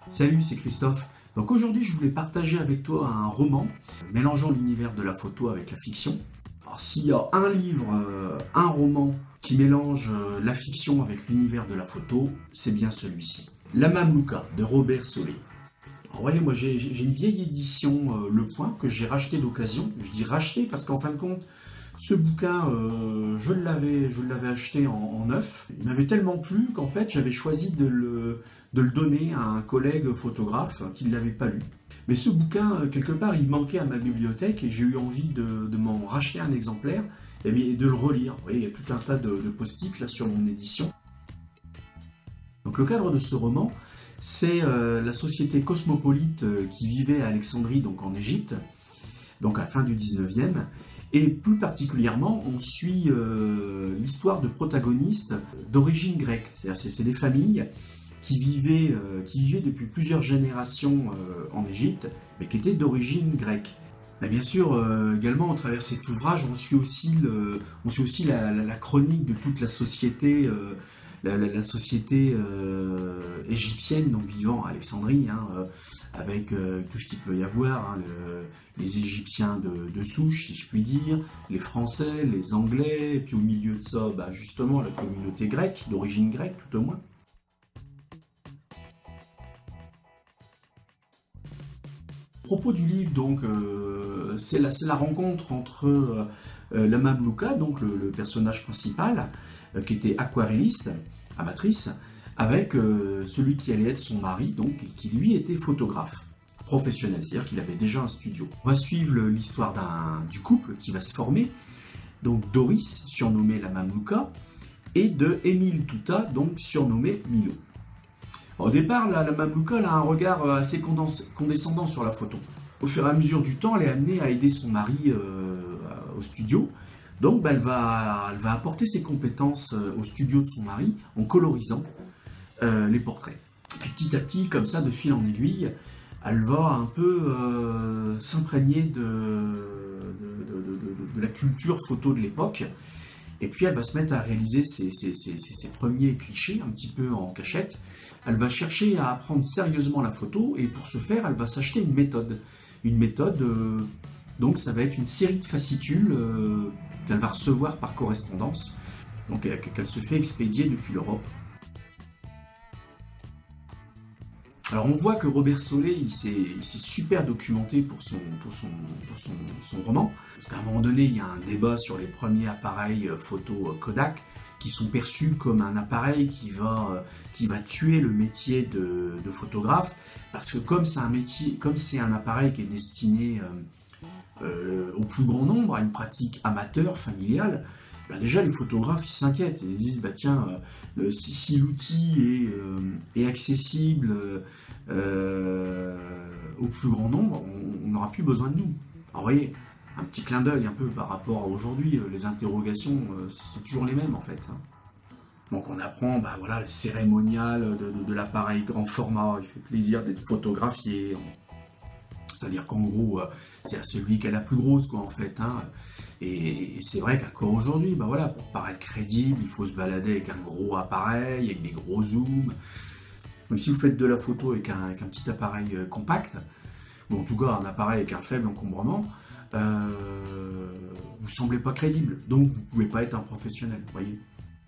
Salut, c'est Christophe. Donc aujourd'hui, je voulais partager avec toi un roman mélangeant l'univers de la photo avec la fiction. Alors s'il y a un livre, un roman qui mélange la fiction avec l'univers de la photo, c'est bien celui-ci. La Mamlouka de Robert Solé. Alors voyez, moi j'ai une vieille édition Le Point que j'ai racheté d'occasion. Je dis racheté parce qu'en fin de compte, ce bouquin, je l'avais acheté en neuf. Il m'avait tellement plu qu'en fait, j'avais choisi de le donner à un collègue photographe qui ne l'avait pas lu. Mais ce bouquin, quelque part, il manquait à ma bibliothèque et j'ai eu envie de m'en racheter un exemplaire et de le relire. Vous voyez, il y a tout un tas de post-it là sur mon édition. Donc le cadre de ce roman, c'est la société cosmopolite qui vivait à Alexandrie, donc en Égypte, donc à la fin du 19e. Et plus particulièrement, on suit l'histoire de protagonistes d'origine grecque. C'est-à-dire c'est des familles qui vivaient depuis plusieurs générations en Égypte, mais qui étaient d'origine grecque. Et bien sûr, également, au travers de cet ouvrage, on suit aussi la chronique de toute la société, la société égyptienne, donc vivant à Alexandrie, avec tout ce qu'il peut y avoir, les Égyptiens de souche, si je puis dire, les Français, les Anglais, et puis au milieu de ça, justement, la communauté grecque, d'origine grecque tout au moins. Le propos du livre, donc, c'est la rencontre entre la Mamlouka, donc le personnage principal, qui était aquarelliste, amatrice, avec celui qui allait être son mari, donc, qui lui était photographe professionnel, c'est-à-dire qu'il avait déjà un studio. On va suivre l'histoire du couple qui va se former, donc Doris, surnommée la Mamlouka, et de Émile Touta, donc surnommé Milo. Au départ, la Mamlouka a un regard assez condescendant sur la photo. Au fur et à mesure du temps, elle est amenée à aider son mari au studio. Donc, elle va apporter ses compétences au studio de son mari en colorisant les portraits. Et puis petit à petit, comme ça, de fil en aiguille, elle va un peu s'imprégner de la culture photo de l'époque. Et puis elle va se mettre à réaliser ses premiers clichés, un petit peu en cachette. Elle va chercher à apprendre sérieusement la photo, et pour ce faire, elle va s'acheter une méthode. Une méthode, donc ça va être une série de fascicules qu'elle va recevoir par correspondance, donc qu'elle se fait expédier depuis l'Europe. Alors on voit que Robert Solé, il s'est super documenté pour son roman, parce qu'à un moment donné, il y a un débat sur les premiers appareils photo Kodak, qui sont perçus comme un appareil qui va tuer le métier de photographe, parce que comme c'est un appareil qui est destiné au plus grand nombre, à une pratique amateur, familiale, déjà les photographes ils s'inquiètent, ils se disent tiens, si l'outil est accessible au plus grand nombre, on n'aura plus besoin de nous. Alors vous voyez, un petit clin d'œil un peu par rapport à aujourd'hui, les interrogations c'est toujours les mêmes en fait. Donc on apprend voilà, le cérémonial de l'appareil grand format, il fait plaisir d'être photographié. C'est-à-dire qu'en gros, c'est à celui qui a la plus grosse, quoi, en fait. Et c'est vrai qu'encore aujourd'hui, voilà, pour paraître crédible, il faut se balader avec un gros appareil, avec des gros zooms. Donc si vous faites de la photo avec un petit appareil compact, ou en tout cas un appareil avec un faible encombrement, vous ne semblez pas crédible. Donc vous ne pouvez pas être un professionnel, vous voyez.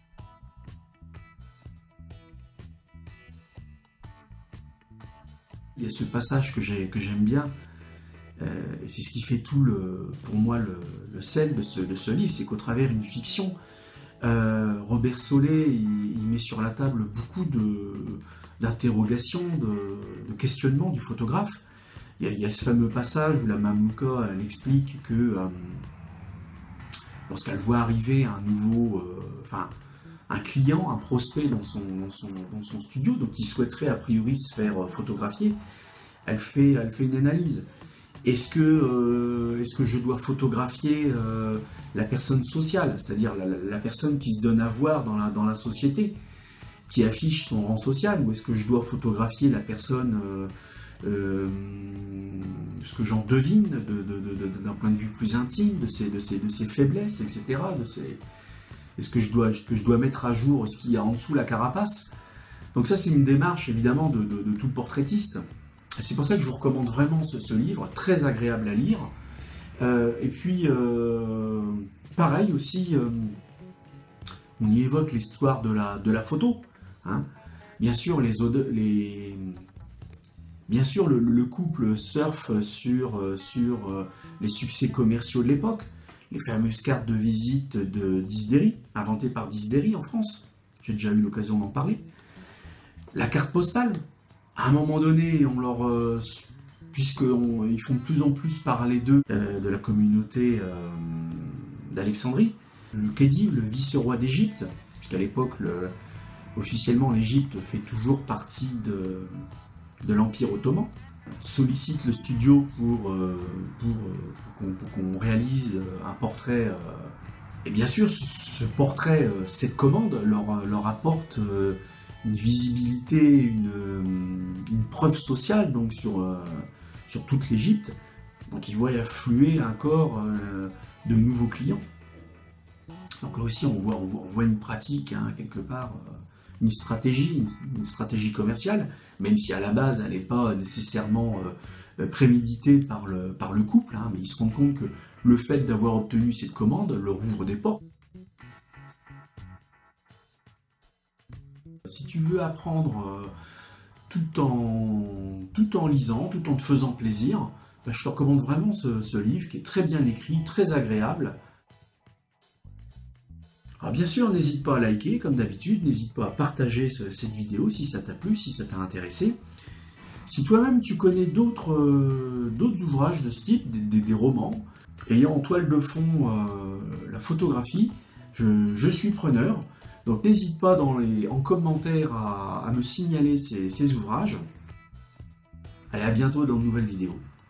Il y a ce passage que j'aime bien, et c'est ce qui fait tout pour moi le sel de ce livre, c'est qu'au travers d'une fiction, Robert Solé il met sur la table beaucoup d'interrogations, de questionnements du photographe. Il y a ce fameux passage où la Mamlouka elle explique que lorsqu'elle voit arriver un client, un prospect dans son studio, donc qui souhaiterait a priori se faire photographier, elle fait une analyse. Est-ce que je dois photographier la personne sociale, c'est-à-dire la personne qui se donne à voir dans la société, qui affiche son rang social, ou est-ce que je dois photographier la personne, ce que j'en devine d'un point de vue plus intime, de ses faiblesses, etc. Est-ce que je dois mettre à jour ce qu'il y a en dessous la carapace? Donc ça, c'est une démarche évidemment de tout portraitiste. C'est pour ça que je vous recommande vraiment ce livre, très agréable à lire. Et puis, pareil aussi, on y évoque l'histoire de la photo. Hein. Bien sûr, bien sûr, le couple surfe sur les succès commerciaux de l'époque, les fameuses cartes de visite de Disdéry, inventées par Disdéry en France. J'ai déjà eu l'occasion d'en parler. La carte postale, à un moment donné, puisqu'ils font de plus en plus parler d'eux, de la communauté d'Alexandrie, le Khedive, le vice-roi d'Égypte, puisqu'à l'époque, officiellement, l'Égypte fait toujours partie de l'Empire ottoman, sollicite le studio pour qu'on réalise un portrait. Et bien sûr, ce portrait, cette commande, leur apporte une visibilité, une preuve sociale donc sur toute l'Égypte. Donc ils voient affluer encore de nouveaux clients. Donc là aussi, on voit une pratique, hein, quelque part, une stratégie commerciale, même si à la base, elle n'est pas nécessairement préméditée par le couple, hein, mais ils se rendent compte que le fait d'avoir obtenu cette commande leur ouvre des portes. Si tu veux apprendre tout en lisant, tout en te faisant plaisir, je te recommande vraiment ce livre qui est très bien écrit, très agréable. Alors bien sûr, n'hésite pas à liker, comme d'habitude, n'hésite pas à partager cette vidéo si ça t'a plu, si ça t'a intéressé. Si toi-même tu connais d'autres ouvrages de ce type, des romans, ayant en toile de fond la photographie, je suis preneur. Donc n'hésite pas en commentaire à me signaler ces ouvrages. Allez, à bientôt dans de nouvelles vidéos.